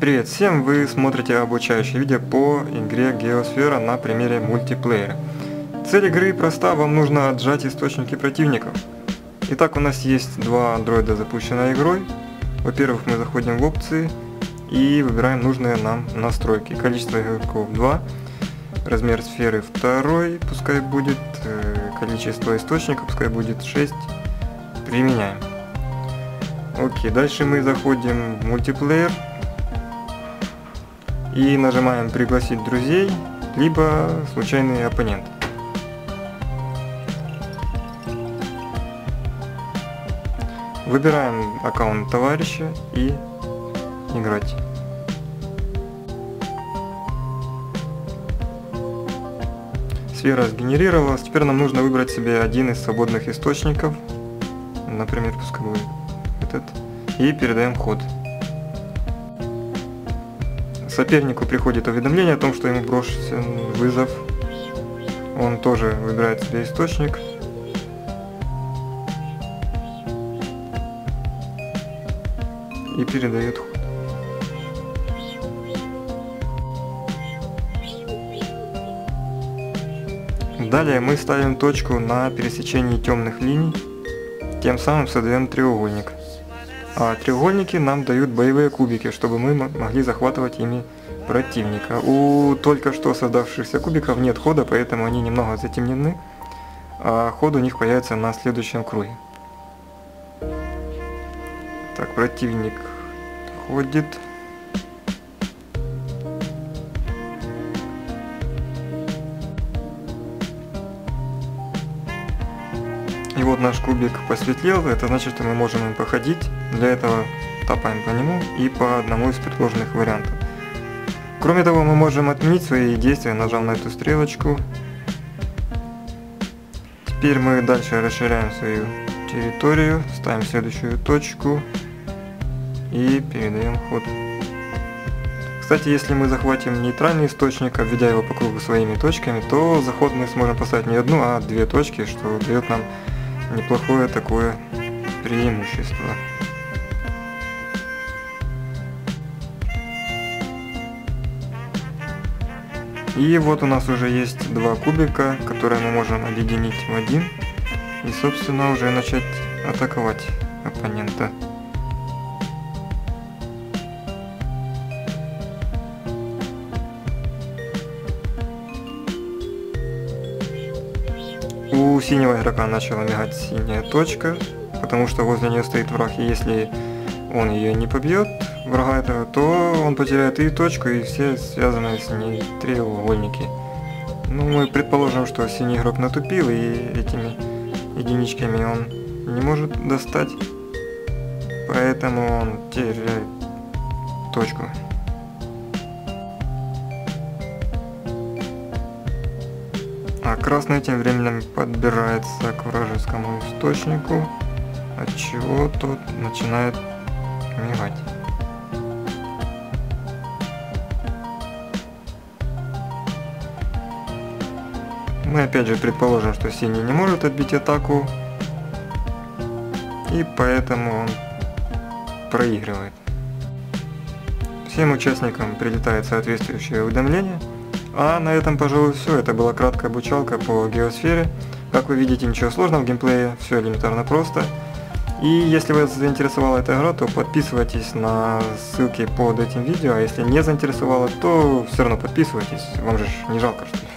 Привет всем! Вы смотрите обучающее видео по игре Геосфера на примере мультиплеера. Цель игры проста, вам нужно отжать источники противников. Итак, у нас есть два андроида, запущенной игрой. Во-первых, мы заходим в опции и выбираем нужные нам настройки. Количество игроков 2, размер сферы 2, пускай будет, количество источников, пускай будет 6. Применяем. Окей, дальше мы заходим в мультиплеер. И нажимаем «Пригласить друзей», либо «Случайный оппонент». Выбираем аккаунт товарища и играть. Сфера сгенерировалась, теперь нам нужно выбрать себе один из свободных источников, например, пускай будет этот, и передаем ход. Сопернику приходит уведомление о том, что ему брошен вызов. Он тоже выбирает себе источник. И передает ход. Далее мы ставим точку на пересечении темных линий. Тем самым создаем треугольник. А треугольники нам дают боевые кубики, чтобы мы могли захватывать ими противника. У только что создавшихся кубиков нет хода, поэтому они немного затемнены, а ход у них появится на следующем круге. Так, противник ходит. И вот наш кубик посветлел, это значит, что мы можем им походить. Для этого тапаем по нему и по одному из предложенных вариантов. Кроме того, мы можем отменить свои действия, нажав на эту стрелочку. Теперь мы дальше расширяем свою территорию, ставим следующую точку и передаем ход. Кстати, если мы захватим нейтральный источник, обведя его по кругу своими точками, то за ход мы сможем поставить не одну, а две точки, что дает нам неплохое такое преимущество. И вот у нас уже есть два кубика, которые мы можем объединить в один и, собственно, уже начать атаковать оппонента. У синего игрока начала мигать синяя точка, потому что возле нее стоит враг, и если он ее не побьет, врага этого, то он потеряет и точку, и все связанные с ней треугольники. Ну, мы предположим, что синий игрок натупил, и этими единичками он не может достать, поэтому он теряет точку. А красный тем временем подбирается к вражескому источнику, отчего тот начинает мигать. Мы опять же предположим, что синий не может отбить атаку, и поэтому он проигрывает. Всем участникам прилетает соответствующее уведомление. А на этом, пожалуй, все. Это была краткая обучалка по геосфере. Как вы видите, ничего сложного в геймплее, все элементарно просто. И если вас заинтересовала эта игра, то подписывайтесь на ссылки под этим видео. А если не заинтересовало, то все равно подписывайтесь. Вам же не жалко, что ли.